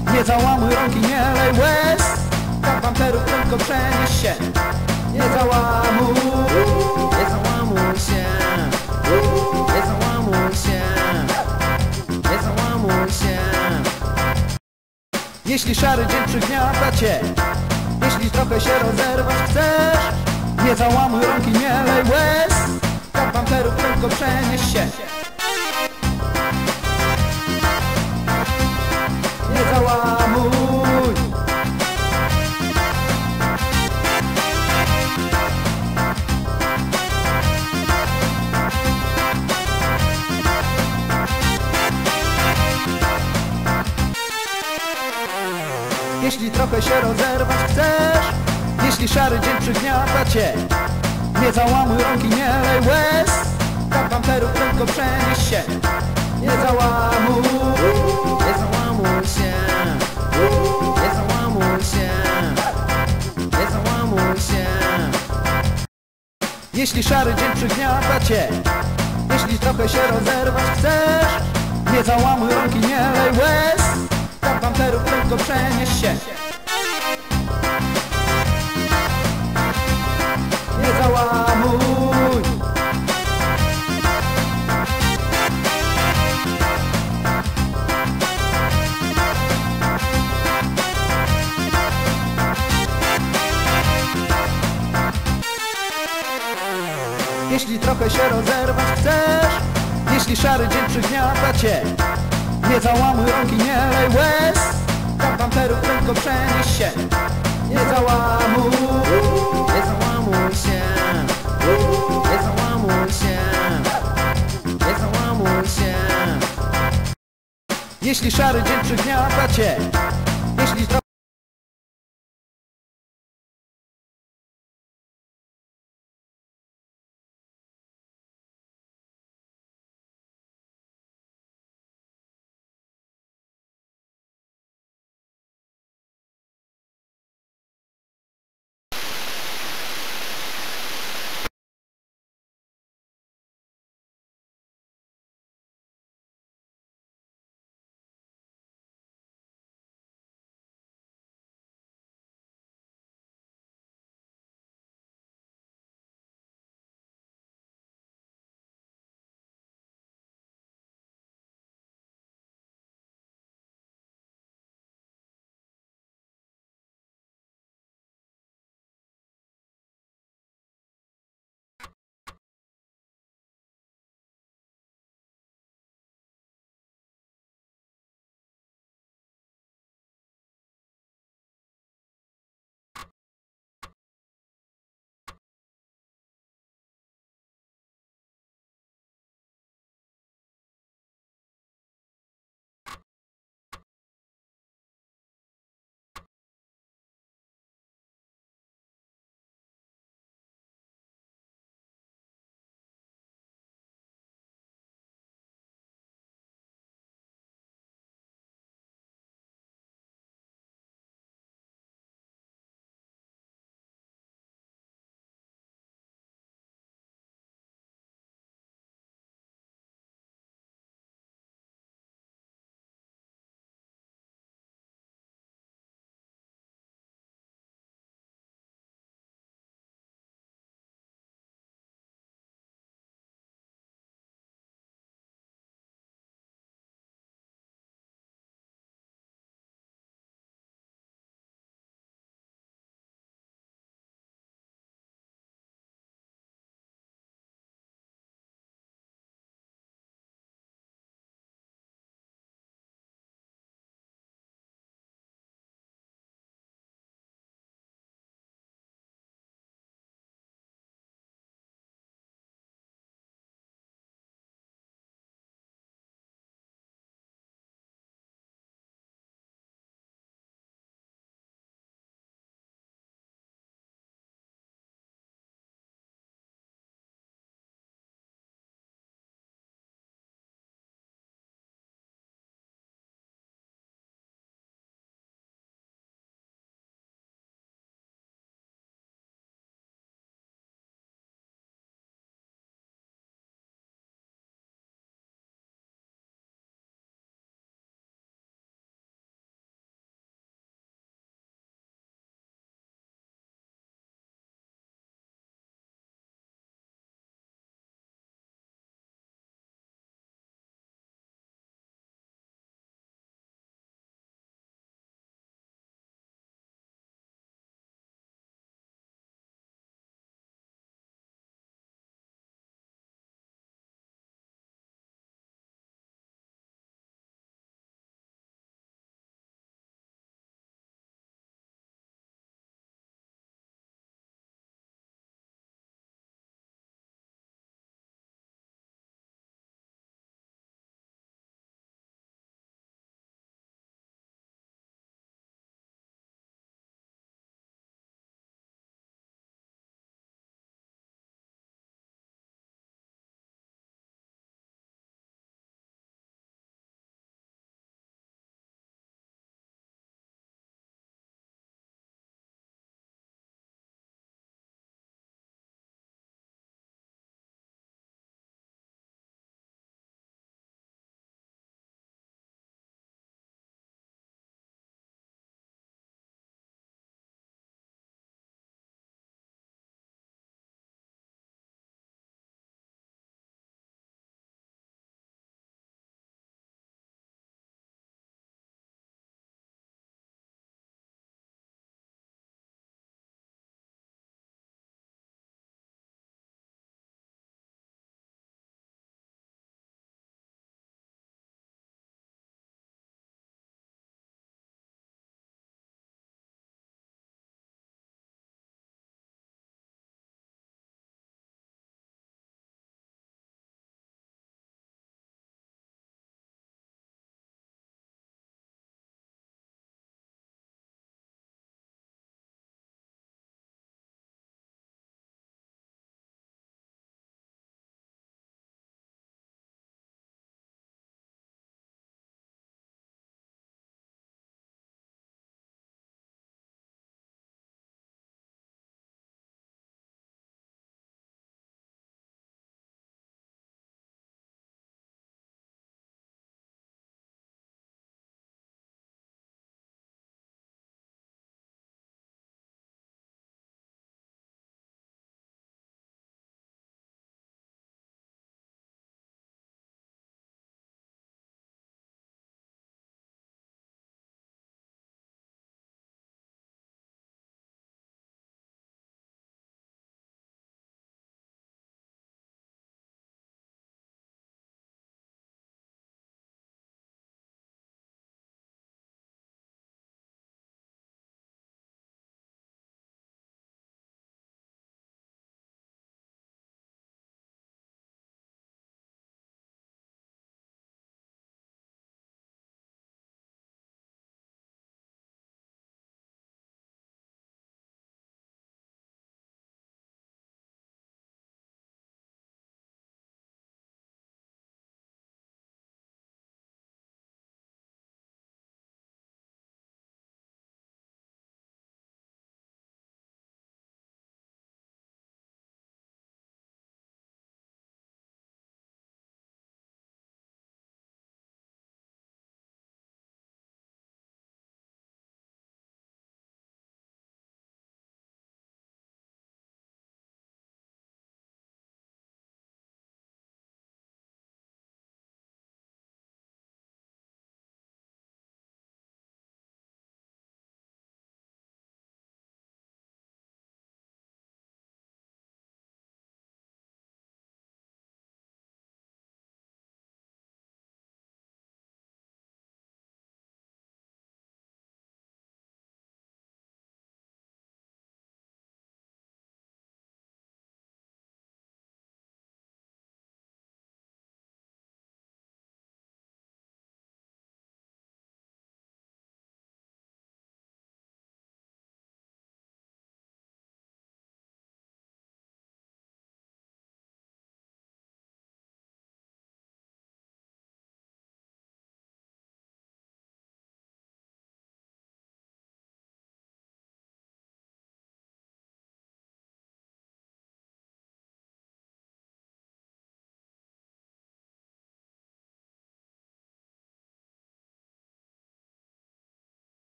Nie załamuj rąk i nie lej łez, tak pamperów prędko przenieś się. Nie załamuj, Nie załamuj się, nie załamuj się, nie załamuj się. jeśli szary dzień przygniata cię, jeśli trochę się rozerwać chcesz. Nie załamuj rąk i nie lej łez, tak pamperów prędko przenieś się. Nie załamuj. Jeśli trochę się rozerwać chcesz, jeśli szary dzień przygniata cię, nie załamuj rąk i nie lej łez, tak pamperów prędko przenieś się. Nie załamuj, Nie załamuj się, nie załamuj się, nie załamuj się. jeśli szary dzień przygniata cię, jeśli trochę się rozerwać chcesz, nie załamuj rąk i nie lej łez, tak pamperów prędko przenieś się. Nie załamuj. Jeśli trochę się rozerwać chcesz, jeśli szary dzień przygniata cię, nie załamuj rąk i nie lej łez, tak pamperów prędko przenieś się. Nie załamuj, Nie załamuj się, nie załamuj się, nie załamuj się. jeśli szary dzień przygniata cię, jeśli trochę